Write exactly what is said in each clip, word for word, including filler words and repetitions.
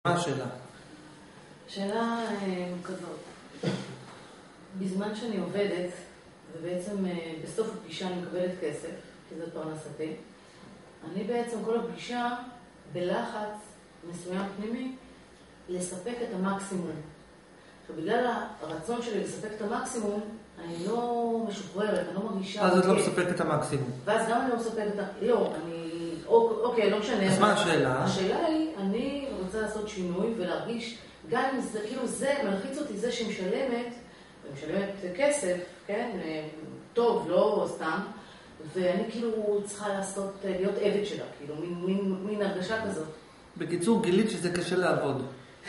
מה השאלה? שאלה כזאת. בזמן שאני עובדת, ובעצם בסוף הפגישה אני מקבלת כסף, כי זאת פרנסתי, אני בעצם כל הפגישה בלחץ מסוים פנימי לספק את המקסימום. ובגלל הרצון שלי לספק את המקסימום, אני לא משוחררת, אני לא מרגישה... אז את לא מספק את המקסימום. ואז גם אני לא מספק את ה... לא, אני... אוקיי, לא משנה. אז מה השאלה? השאלה היא, אני רוצה לעשות שינוי ולהרגיש, גם אם זה, כאילו זה, מלחיץ אותי זה שמשלמת, משלמת כסף, כן? טוב, לא סתם, ואני כאילו צריכה לעשות, להיות עבד שלה, כאילו, מין, מין, מין הרגשה כזאת. בקיצור, גילית שזה קשה לעבוד.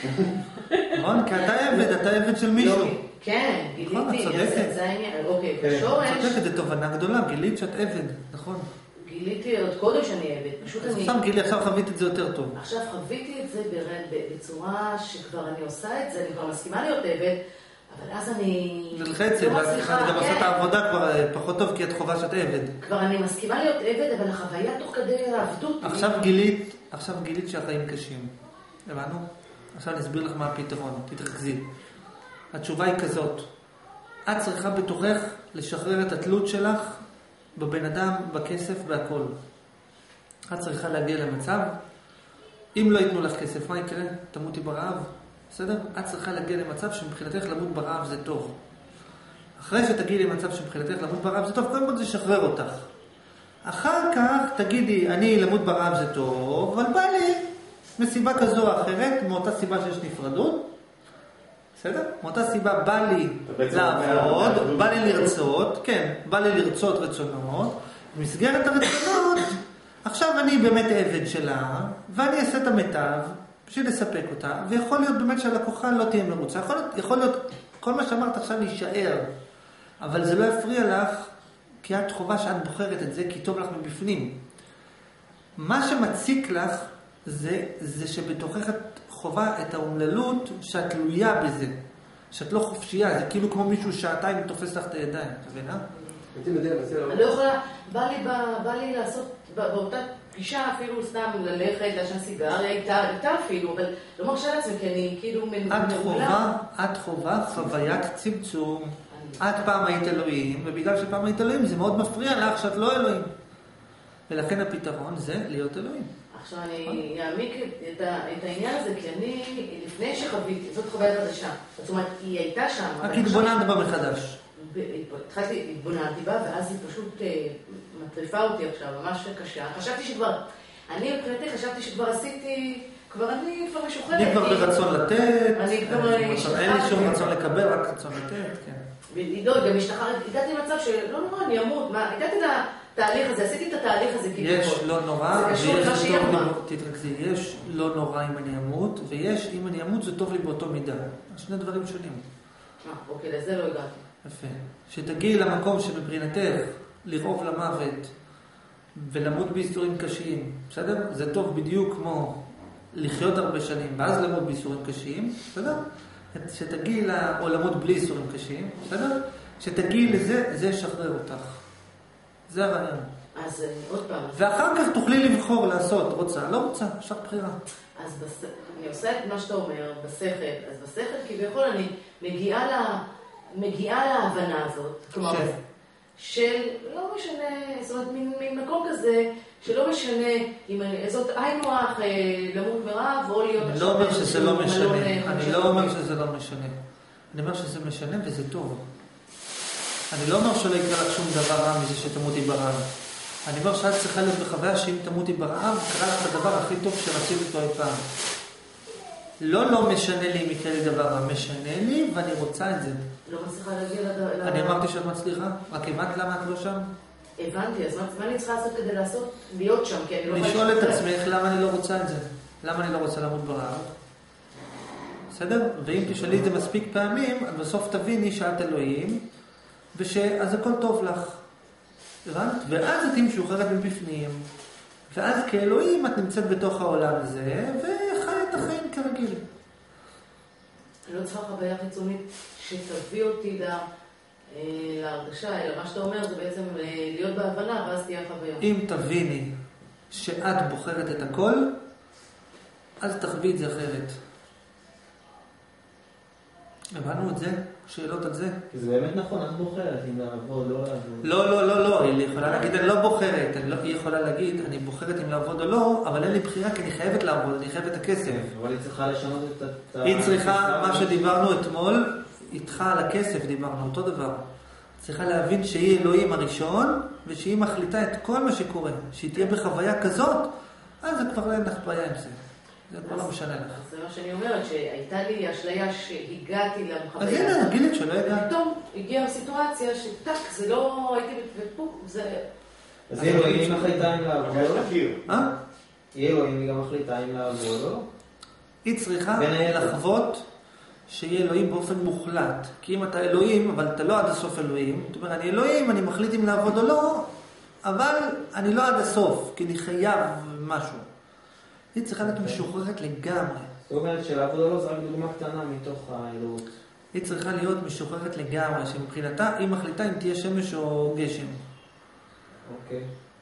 נכון? כי אתה עבד, אתה עבד של מישהו. כן, גיליתי, זה העניין, אוקיי, בשורש... צודקת, זה תובנה גדולה, גילית שאת עבד, נכון. גיליתי עוד קודם שאני עבד, פשוט אני... עכשיו גילי, עכשיו חווית את זה יותר טוב. עכשיו חוויתי את זה בצורה שכבר אני עושה את זה, אני כבר מסכימה להיות עבד, אבל אז אני... נלחצת, אני גם עושה את העבודה כבר פחות טוב, כי את חובה שאת עבד. כבר אני מסכימה להיות עבד, אבל החוויה תוך כדי העבדות... עכשיו גילית, עכשיו גילית שהחיים קשים. הבנו? עכשיו אני אסביר לך מה הפתרון, תתרכזי. התשובה היא כזאת, את צריכה בתוכך לשחרר את התלות שלך בבן אדם, בכסף, בהכל. את צריכה להגיע למצב, אם לא ייתנו לך כסף, מה יקרה? תמותי ברעב, בסדר? את צריכה להגיע למצב שמבחינתך למות ברעב זה טוב. אחרי שתגיעי למצב שמבחינתך למות ברעב זה טוב, קודם כל זה שחרר אותך. אחר כך תגידי, אני למות ברעב זה טוב, אבל בא לי מסיבה כזו או אחרת, מאותה סיבה שיש נפרדות, בסדר? מאותה סיבה בא לי לעבוד, בא לי לרצות, כן, בא לי לרצות רצונות, במסגרת הרצונות, עכשיו אני באמת עבד שלה, ואני אעשה את המיטב בשביל לספק אותה, ויכול להיות באמת שהלקוחה לא תהיה מרוצה, יכול להיות, יכול להיות, כל מה שאמרת עכשיו יישאר, אבל זה לא יפריע לך, כי את חובה שאת בוחרת את זה, כי טוב לך מבפנים. מה שמציק לך, זה, זה שבתוכך את חובה את האומללות שאת תלויה בזה. שאת לא חופשייה, זה כאילו כמו מישהו שעתיים תופס לך את הידיים, אתה מבין, אה? אני לא יכולה, בא לי לעשות באותה פגישה אפילו סתם ללכת, לעשן סיגריה, הייתה אפילו, אבל לא מרשה לעצמי, כי אני כאילו מנהולה. את חובה חוויית צמצום. את פעם היית אלוהים, ובגלל שפעם היית אלוהים זה מאוד מפריע לך שאת לא אלוהים. ולכן הפתרון זה להיות אלוהים. עכשיו אני אעמיק את העניין הזה, כי אני, לפני שחוויתי, זאת חוויה חדשה. זאת אומרת, היא הייתה שם. רק התבוננת בה מחדש. התחלתי, התבוננתי בה, ואז היא פשוט מטריפה אותי עכשיו, ממש קשה. חשבתי שכבר, אני מבחינתי חשבתי שכבר עשיתי, כבר אני כבר משוחררת. אני כבר ברצון לתת, אני כבר... אין לי שום רצון לקבל, רק רצון לתת, כן. ולדאוג, גם השתחררת, הגעתי למצב שלא נורא, אני אמות, מה, הגעתי לתהליך הזה, עשיתי את התהליך הזה כאילו. יש לא נורא, ויש טוב, תתרכזי, יש לא נורא אם אני אמות, ויש אם אני אמות זה טוב לי באותו מידה. שני דברים שונים. אה, אוקיי, לזה לא הגעתי. יפה. שתגיעי למקום שמבחינתך לרעוב למוות ולמות בייסורים קשים, בסדר? זה טוב בדיוק כמו לחיות הרבה שנים ואז למות בייסורים קשים, בסדר? שתגיעי לה, או למות בלי ייסורים קשים, בסדר? שתגיעי לזה, זה ישחרר אותך. זה הרעיון. אז עוד פעם. ואחר כך תוכלי לבחור לעשות, רוצה, לא רוצה, יש לך בחירה. אז בס... אני עושה את מה שאתה אומר, בשכל. אז בשכל כביכול אני מגיעה לה... מגיעה להבנה הזאת, כלומר, של, של לא משנה, זאת אומרת, ממקום כזה, שלא משנה, אם אני, זאת היינו אח למות מרעב, או להיות... אני לא אומר שזה לא משנה, אני לא אומר שזה לא משנה. אני אומר שזה משנה וזה טוב. אני לא אומר שלא יקרה לך שום דבר רע מזה שתמותי ברעב. אני אומר שאת צריכה להיות בחוויה שאם תמותי ברעב, קרה לך הדבר הכי טוב שרצית אותו אי פעם. לא לא משנה לי אם יקרה לי דבר רע, משנה לי ואני רוצה את זה. לא מצליחה להגיע לדבר... אני אמרתי שאת מצליחה? רק הבנת למה את לא שם? הבנתי, אז מה אני צריכה לעשות כדי לעשות, להיות שם? לשאול את עצמך למה אני לא רוצה את זה. למה אני לא רוצה למות ברעב? בסדר? ואם תשאלי את זה מספיק פעמים, בסוף תביני שאת אלוהים, ושאז הכל טוב לך. הבנת? ואז את משוחררת מבפנים, ואז כאלוהים את נמצאת בתוך העולם הזה, וחי את החיים כרגיל. אני לא צריכה חוויה חיצונית שתביא אותי להרגשה, אלא מה שאתה אומר זה בעצם להיות בהבנה, ואז תהיה חוויה. אם תביני שאת בוחרת את הכל, אז תחווי את זה אחרת. הבנו את זה? שאלות על זה? כי זה באמת נכון, את בוחרת אם לעבוד, לא לעבוד. לא, לא, לא, לא. היא יכולה להגיד, אני לא בוחרת. אני לא, היא יכולה להגיד, אני בוחרת אם לעבוד או לא, אבל אין לי בחירה כי אני חייבת לעבוד, אני חייבת את הכסף. אבל היא צריכה לשנות את ה... היא צריכה, מה שדיברנו אתמול, איתך על הכסף דיברנו, אותו דבר. צריכה להבין שהיא אלוהים הראשון, ושהיא מחליטה את כל מה שקורה. שהיא תהיה בחוויה כזאת, אז זה כבר אין לך בעיה עם זה. זה כבר לא משנה לך. זה מה שאני אומרת, שהייתה לי אשליה שהגעתי למחוויה. אז הנה, גילית שלא הגעת. פתאום הגיעה סיטואציה שטק, זה לא הייתי בפוק, זה... אז היא אלוהים היא מחליטה אם לעבוד, לא? אה? היא אלוהים היא גם מחליטה אם לעבוד, לא? היא צריכה לחוות שיהיה אלוהים באופן מוחלט. כי אם אתה אלוהים, אבל אתה לא עד הסוף אלוהים, זאת אומרת, אני אלוהים, אני מחליט אם לעבוד או לא, אבל אני לא עד הסוף, כי אני חייב משהו. היא צריכה להיות משוחררת לגמרי. זאת אומרת שלעבוד או לא זה רק דוגמה קטנה מתוך האלוהות. היא צריכה להיות משוחררת לגמרי, שמבחינתה היא מחליטה אם תהיה שמש או גשם. אוקיי.